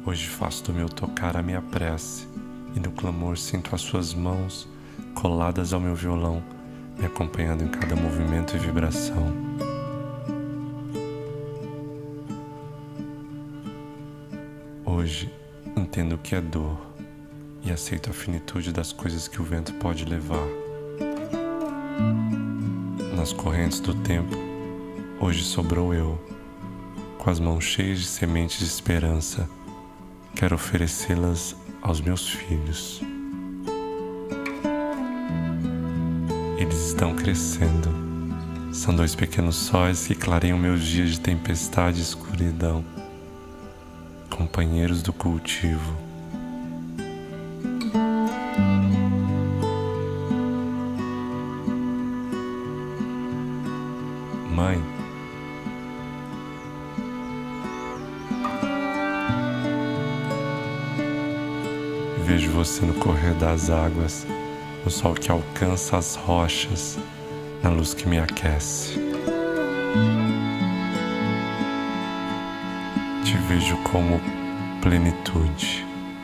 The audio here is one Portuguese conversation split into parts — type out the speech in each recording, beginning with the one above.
Hoje faço do meu tocar a minha prece, e no clamor sinto as suas mãos coladas ao meu violão, me acompanhando em cada movimento e vibração. Hoje entendo o que é dor e aceito a finitude das coisas que o vento pode levar. Nas correntes do tempo, hoje sobrou eu, com as mãos cheias de sementes de esperança. Quero oferecê-las aos meus filhos. Eles estão crescendo. São dois pequenos sóis que clareiam meus dias de tempestade e escuridão. Companheiros do cultivo. Mãe, vejo você no correr das águas, no sol que alcança as rochas, na luz que me aquece. Te vejo como plenitude.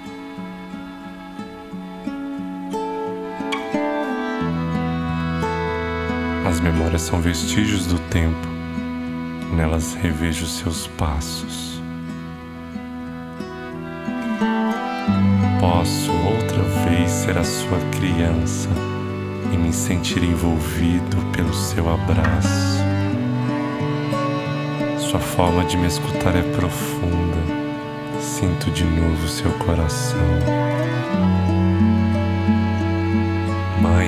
As memórias são vestígios do tempo, nelas revejo seus passos. Posso outra vez ser a sua criança e me sentir envolvido pelo seu abraço. Sua forma de me escutar é profunda, sinto de novo seu coração. Mãe,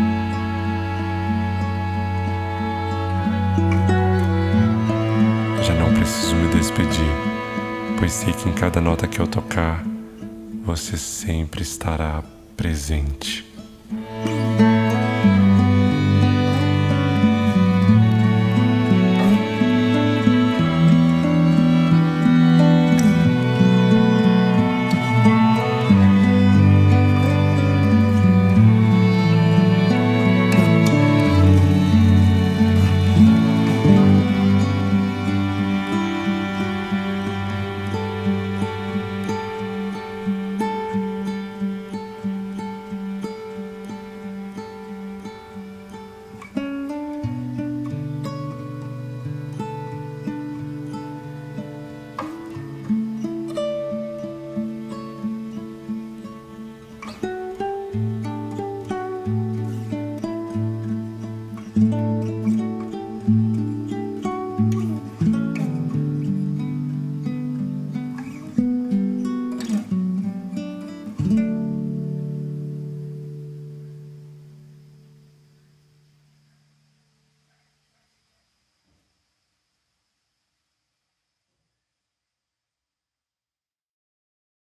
já não preciso me despedir, pois sei que em cada nota que eu tocar, você sempre estará presente.